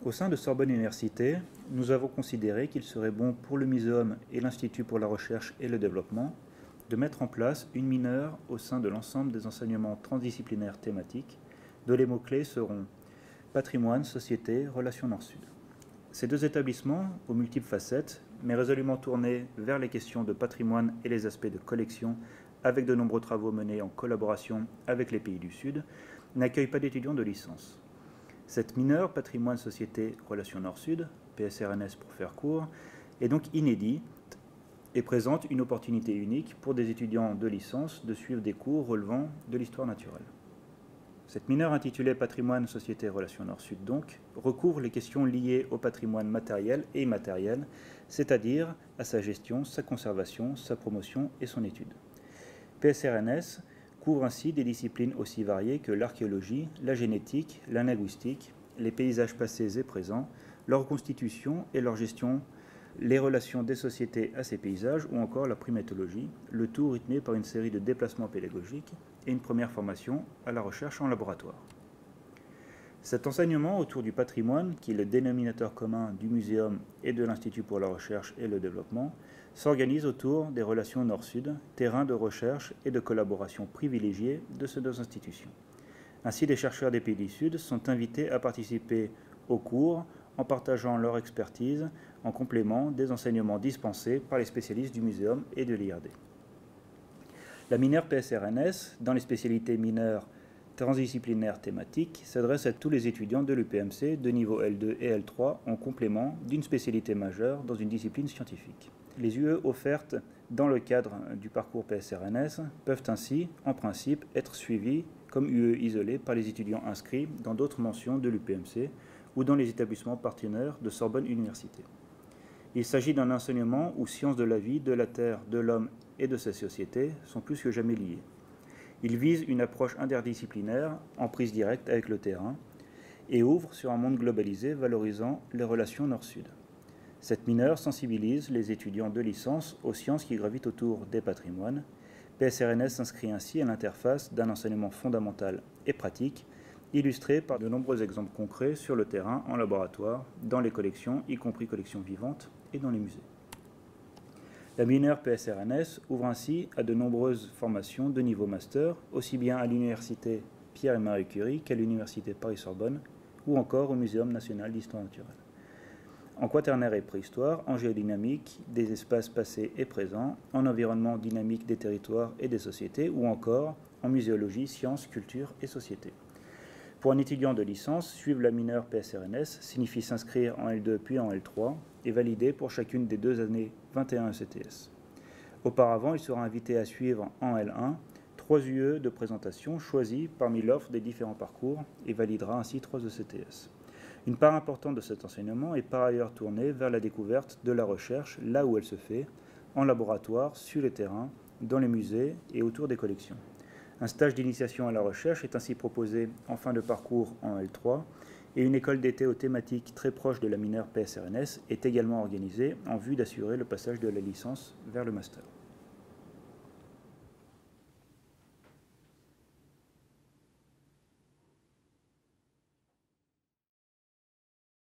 Au sein de Sorbonne Université, nous avons considéré qu'il serait bon pour le Muséum et l'Institut pour la recherche et le développement de mettre en place une mineure au sein de l'ensemble des enseignements transdisciplinaires thématiques, dont les mots-clés seront patrimoine, société, relations Nord-Sud. Ces deux établissements, aux multiples facettes, mais résolument tournés vers les questions de patrimoine et les aspects de collection, avec de nombreux travaux menés en collaboration avec les pays du Sud, n'accueillent pas d'étudiants de licence. Cette mineure patrimoine, société, relations Nord-Sud, PSRNS pour faire court, est donc inédite et présente une opportunité unique pour des étudiants de licence de suivre des cours relevant de l'histoire naturelle. Cette mineure intitulée Patrimoine, Société, Relations Nord-Sud donc recouvre les questions liées au patrimoine matériel et immatériel, c'est-à-dire à sa gestion, sa conservation, sa promotion et son étude. PSRNS couvre ainsi des disciplines aussi variées que l'archéologie, la génétique, la linguistique, les paysages passés et présents, leur constitution et leur gestion, les relations des sociétés à ces paysages ou encore la primatologie, le tout rythmé par une série de déplacements pédagogiques et une première formation à la recherche en laboratoire. Cet enseignement autour du patrimoine, qui est le dénominateur commun du Muséum et de l'Institut pour la recherche et le développement, s'organise autour des relations Nord-Sud, terrain de recherche et de collaboration privilégiés de ces deux institutions. Ainsi, les chercheurs des pays du Sud sont invités à participer aux cours en partageant leur expertise en complément des enseignements dispensés par les spécialistes du Muséum et de l'IRD. La mineure PSRNS, dans les spécialités mineures transdisciplinaires thématiques, s'adresse à tous les étudiants de l'UPMC de niveau L2 et L3 en complément d'une spécialité majeure dans une discipline scientifique. Les UE offertes dans le cadre du parcours PSRNS peuvent ainsi, en principe, être suivies comme UE isolées par les étudiants inscrits dans d'autres mentions de l'UPMC ou dans les établissements partenaires de Sorbonne Université. Il s'agit d'un enseignement où sciences de la vie, de la terre, de l'homme et de sa société sont plus que jamais liées. Il vise une approche interdisciplinaire en prise directe avec le terrain et ouvre sur un monde globalisé valorisant les relations Nord-Sud. Cette mineure sensibilise les étudiants de licence aux sciences qui gravitent autour des patrimoines. PSRNS s'inscrit ainsi à l'interface d'un enseignement fondamental et pratique, illustré par de nombreux exemples concrets sur le terrain, en laboratoire, dans les collections, y compris collections vivantes, et dans les musées. La mineure PSRNS ouvre ainsi à de nombreuses formations de niveau master, aussi bien à l'université Pierre et Marie Curie qu'à l'université Paris-Sorbonne, ou encore au Muséum national d'histoire naturelle. En quaternaire et préhistoire, en géodynamique des espaces passés et présents, en environnement dynamique des territoires et des sociétés, ou encore en muséologie, sciences, culture et société. Pour un étudiant de licence, suivre la mineure PSRNS signifie s'inscrire en L2 puis en L3 et valider pour chacune des 2 années 21 ECTS. Auparavant, il sera invité à suivre en L1 3 UE de présentation choisis parmi l'offre des différents parcours et validera ainsi 3 ECTS. Une part importante de cet enseignement est par ailleurs tournée vers la découverte de la recherche là où elle se fait, en laboratoire, sur le terrain, dans les musées et autour des collections. Un stage d'initiation à la recherche est ainsi proposé en fin de parcours en L3 et une école d'été aux thématiques très proche de la mineure PSRNS est également organisée en vue d'assurer le passage de la licence vers le master.